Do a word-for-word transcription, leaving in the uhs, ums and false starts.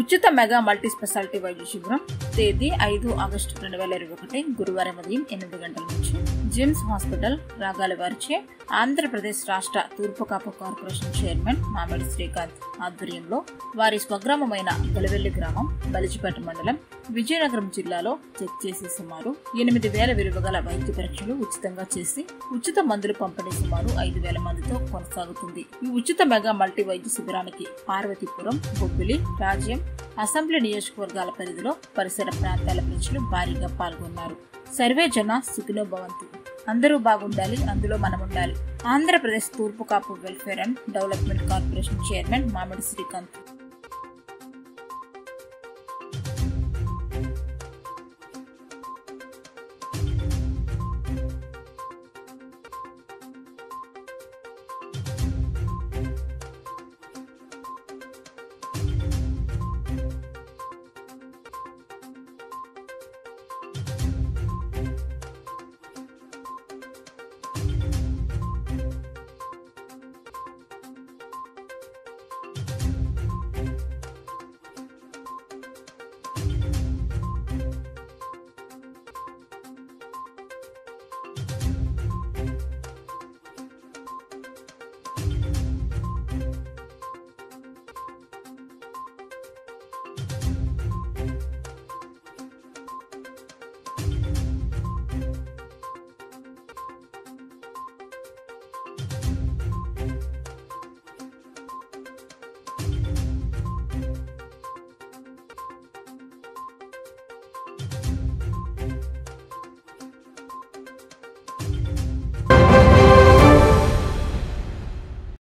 ఉచిత mega multi speciality వైద్య శిబిరం తేదీ ఐదు ఆగస్టు రెండు వేల ఇరవై ఒకటి గురువారం ఉదయం ఎనిమిది గంటల నుంచి జిమ్స్ హాస్పిటల్ రాగాల వారిచే ఆంధ్రప్రదేశ్ రాష్ట్ర తూర్పు కాపు కార్పొరేషన్ చైర్మన్ మామిడి శ్రీకాంత్ ఆధ్వర్యంలో వారి స్వగ్రామమైన గలవెల్లి గ్రామం బలిజిపేట మండలం విజయనగరం జిల్లాలో చెక్ చేసి సుమారు ఎనిమిది వేల విలువ గల వైద్య పరీక్షలు ఉచితంగా చేసి ఉచిత మందులు పంపిణీ సుమారు ఐదు వేల మందితో కొనసాగుతుంది. ఈ ఉచిత మెగా మల్టీ వైద్య శిబిరానికి పార్వతీపురం, బొబ్బిలి, రాజ్యం అసెంబ్లీ నియోజకవర్గాల పరిధిలో పరిసర ప్రాంతాల ప్రజలు భారీగా పాల్గొన్నారు. సర్వే జన సుఖినో భవంతు. అందరూ బాగుండాలి, అందులో మనం ఉండాలి. ఆంధ్రప్రదేశ్ తూర్పు Kapu welfare and development corporation chairman Mamidi Srikanth.